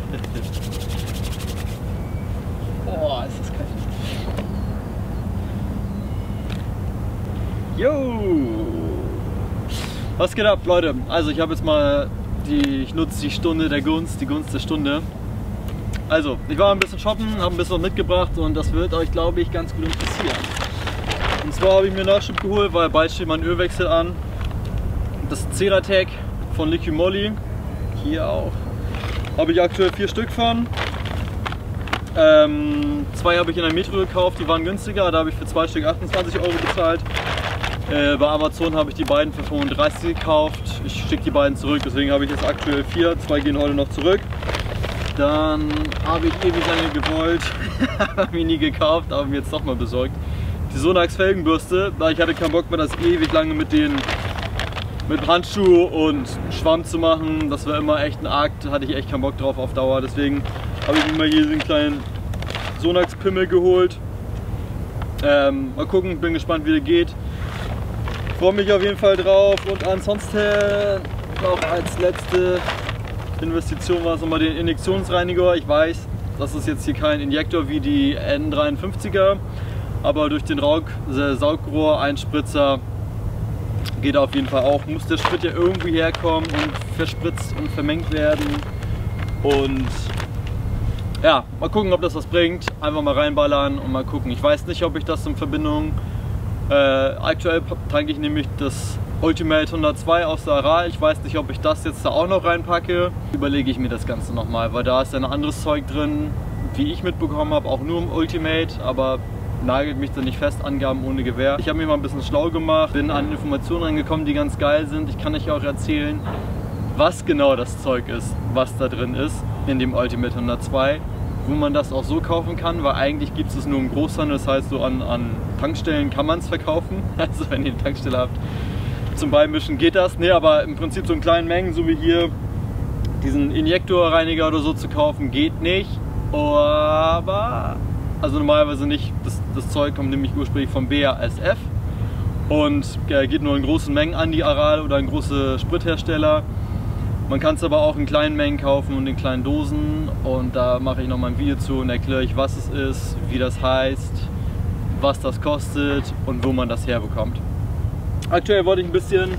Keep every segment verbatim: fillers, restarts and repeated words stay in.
Boah, ist das kalt. Jo! Was geht ab, Leute? Also ich habe jetzt mal die, ich nutze die Stunde der Gunst, die Gunst der Stunde. Also, ich war ein bisschen shoppen, habe ein bisschen was mitgebracht und das wird euch, glaube ich, ganz gut interessieren. Und zwar habe ich mir Nachschub geholt, weil bald steht mein Ölwechsel an. Das Ceratec von Liqui Moly, hier auch. Habe ich aktuell vier Stück von. Ähm, zwei habe ich in der Metro gekauft, die waren günstiger, da habe ich für zwei Stück achtundzwanzig Euro bezahlt. Äh, bei Amazon habe ich die beiden für fünfunddreißig gekauft. Ich schicke die beiden zurück, deswegen habe ich jetzt aktuell vier. Zwei gehen heute noch zurück. Dann habe ich ewig lange gewollt, habe ich nie gekauft, aber mir jetzt doch mal besorgt. Die Sonax Felgenbürste, weil ich hatte keinen Bock mehr, das ewig lange mit den mit Handschuh und Schwamm zu machen. Das war immer echt ein Akt, hatte ich echt keinen Bock drauf auf Dauer. Deswegen habe ich mir mal hier so einen kleinen Sonax Pimmel geholt. Ähm, mal gucken, bin gespannt, wie der geht. Freue mich auf jeden Fall drauf und ansonsten noch als letzte Investition war es nochmal den Injektionsreiniger. Ich weiß, das ist jetzt hier kein Injektor wie die N dreiundfünfziger, aber durch den Raug Saugrohr-Einspritzer geht auf jeden Fall auch. Muss der Sprit ja irgendwie herkommen und verspritzt und vermengt werden. Und ja, mal gucken, ob das was bringt. Einfach mal reinballern und mal gucken. Ich weiß nicht, ob ich das in Verbindung... Äh, aktuell tanke ich nämlich das Ultimate hundertzwei aus der Aral. Ich weiß nicht, ob ich das jetzt da auch noch reinpacke. Überlege ich mir das Ganze nochmal, weil da ist ja ein anderes Zeug drin, wie ich mitbekommen habe, auch nur im Ultimate, aber nagelt mich da nicht fest, Angaben ohne Gewähr. Ich habe mich mal ein bisschen schlau gemacht, bin an Informationen rangekommen, die ganz geil sind. Ich kann euch auch erzählen, was genau das Zeug ist, was da drin ist in dem Ultimate hundertzwei. Wo man das auch so kaufen kann, weil eigentlich gibt es es nur im Großhandel, das heißt so an, an Tankstellen kann man es verkaufen. Also wenn ihr eine Tankstelle habt, zum Beimischen geht das, ne, aber im Prinzip so in kleinen Mengen, so wie hier diesen Injektorreiniger oder so zu kaufen, geht nicht. Aber, also normalerweise nicht, das, das Zeug kommt nämlich ursprünglich vom B A S F und äh, geht nur in großen Mengen an die Aral oder an große Sprithersteller. Man kann es aber auch in kleinen Mengen kaufen und in kleinen Dosen und da mache ich noch mal ein Video zu und erkläre ich, was es ist, wie das heißt, was das kostet und wo man das herbekommt. Aktuell wollte ich ein bisschen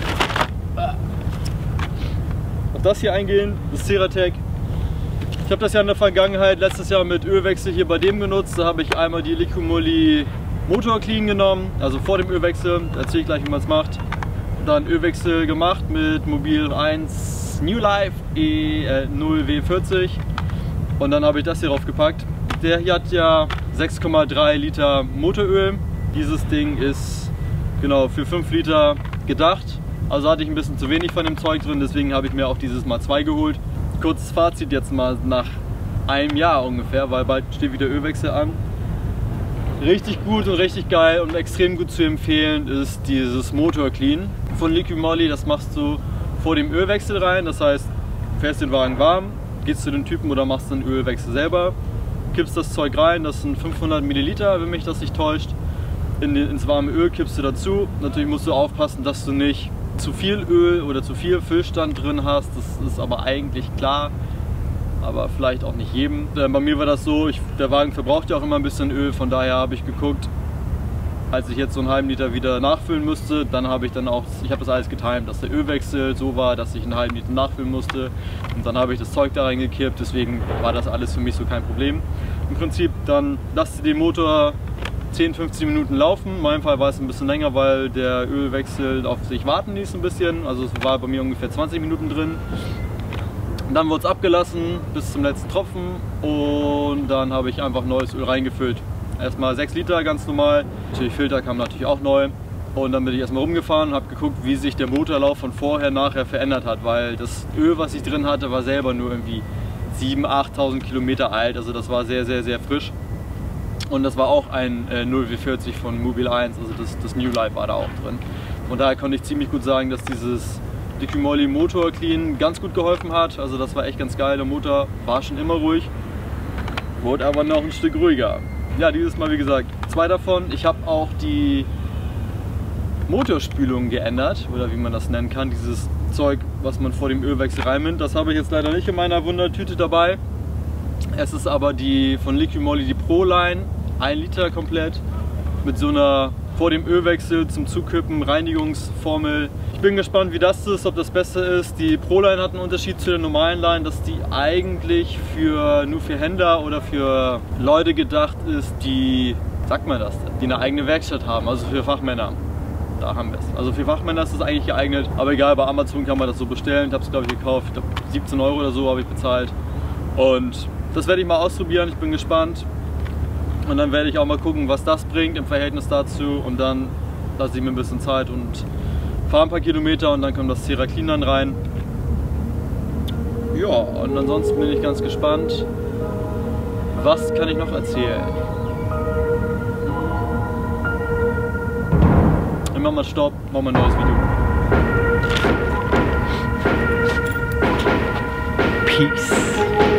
auf das hier eingehen, das Ceratec. Ich habe das ja in der Vergangenheit letztes Jahr mit Ölwechsel hier bei dem genutzt. Da habe ich einmal die Liqui Moly Motor Clean genommen, also vor dem Ölwechsel, erzähle ich gleich, wie man es macht. Dann Ölwechsel gemacht mit Mobil eins New Life E null W vierzig und dann habe ich das hier drauf gepackt. Der hier hat ja sechs Komma drei Liter Motoröl. Dieses Ding ist genau für fünf Liter gedacht. Also hatte ich ein bisschen zu wenig von dem Zeug drin, deswegen habe ich mir auch dieses Mal zwei geholt. Kurzes Fazit jetzt mal nach einem Jahr ungefähr, weil bald steht wieder Ölwechsel an. Richtig gut und richtig geil und extrem gut zu empfehlen ist dieses Motor Clean von Liqui Moly. Das machst du vor dem Ölwechsel rein, das heißt, fährst den Wagen warm, gehst zu den Typen oder machst den Ölwechsel selber, kippst das Zeug rein, das sind fünfhundert Milliliter, wenn mich das nicht täuscht, in den, ins warme Öl kippst du dazu. Natürlich musst du aufpassen, dass du nicht zu viel Öl oder zu viel Füllstand drin hast, das ist aber eigentlich klar. Aber vielleicht auch nicht jedem. Bei mir war das so, ich, der Wagen verbraucht ja auch immer ein bisschen Öl, von daher habe ich geguckt, als ich jetzt so einen halben Liter wieder nachfüllen musste, dann habe ich dann auch, ich habe das alles getimt, dass der Ölwechsel so war, dass ich einen halben Liter nachfüllen musste und dann habe ich das Zeug da reingekippt, deswegen war das alles für mich so kein Problem. Im Prinzip dann lasst ihr den Motor zehn, fünfzehn Minuten laufen, in meinem Fall war es ein bisschen länger, weil der Ölwechsel auf sich warten ließ ein bisschen, also es war bei mir ungefähr zwanzig Minuten drin. Und dann wurde es abgelassen bis zum letzten Tropfen und dann habe ich einfach neues Öl reingefüllt. Erstmal sechs Liter, ganz normal. Natürlich Filter kam natürlich auch neu. Und dann bin ich erstmal rumgefahren und habe geguckt, wie sich der Motorlauf von vorher nachher verändert hat. Weil das Öl, was ich drin hatte, war selber nur irgendwie siebentausend, achttausend Kilometer alt. Also das war sehr, sehr, sehr frisch. Und das war auch ein äh, null W vierzig von Mobil eins, also das, das New Life war da auch drin. Von daher konnte ich ziemlich gut sagen, dass dieses Liqui Moly Motor Clean ganz gut geholfen hat. Also das war echt ganz geil. Der Motor war schon immer ruhig, wurde aber noch ein Stück ruhiger. Ja, dieses Mal wie gesagt zwei davon. Ich habe auch die Motorspülung geändert, oder wie man das nennen kann. Dieses Zeug, was man vor dem Ölwechsel reinnimmt. Das habe ich jetzt leider nicht in meiner Wundertüte dabei. Es ist aber die von Liqui-Moly, die Pro-Line, ein Liter komplett, mit so einer vor dem Ölwechsel zum Zukippen Reinigungsformel. Ich bin gespannt, wie das ist, ob das besser ist. Die Pro-Line hat einen Unterschied zu der normalen Line, dass die eigentlich für, nur für Händler oder für Leute gedacht ist, die, sagt man das, die eine eigene Werkstatt haben, also für Fachmänner. Da haben wir es. Also für Fachmänner ist das eigentlich geeignet, aber egal, bei Amazon kann man das so bestellen. Ich habe es, glaube ich, gekauft. Ich glaube, siebzehn Euro oder so habe ich bezahlt. Und das werde ich mal ausprobieren. Ich bin gespannt. Und dann werde ich auch mal gucken, was das bringt im Verhältnis dazu. Und dann lasse ich mir ein bisschen Zeit und fahre ein paar Kilometer und dann kommt das CeraClean dann rein. Ja, und ansonsten bin ich ganz gespannt. Was kann ich noch erzählen? Ich mach mal Stopp, mach mal ein neues Video. Peace.